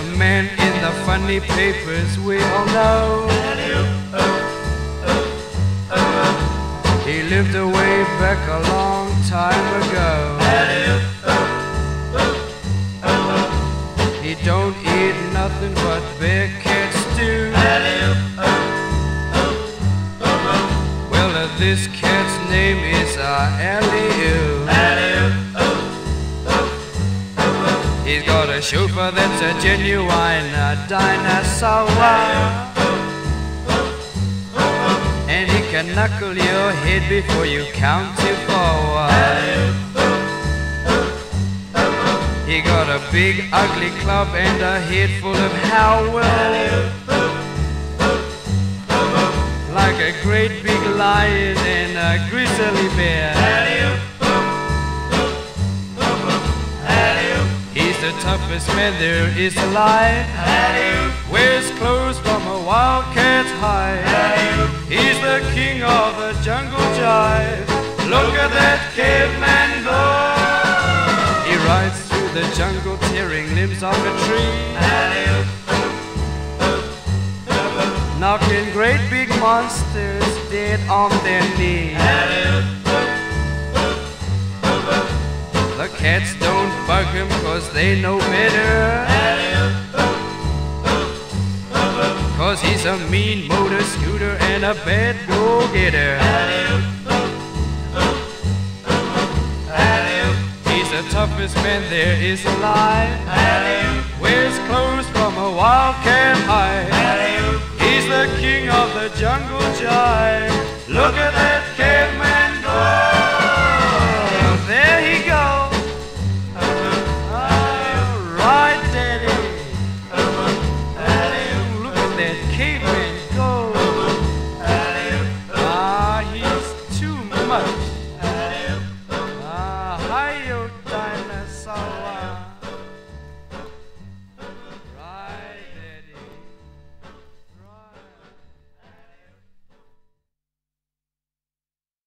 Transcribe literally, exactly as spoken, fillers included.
a man in the funny papers we all know. He lived away back a long time ago. He don't eat nothing but bear cat stew. Well, uh, this cat's name is uh, Alley-oo. He's got a chauffeur that's a genuine uh, dinosaur. And he can knuckle your head before you count to four. He got a big ugly club and a head full of howl, like a great big lion and a grizzly bear. He's the toughest man there is alive. Wears clothes from a wildcat's hide. He's the king of the jungle jive. Look at that caveman go. He rides through the jungle tearing limbs off a tree, knocking great big monsters dead on their knees. The cats don't bug him cause they know better, cause he's a mean motor scooter and a bad go-getter. He's the toughest man there is alive. Wears clothes from a wildcat hide. He's the king of the jungle jive.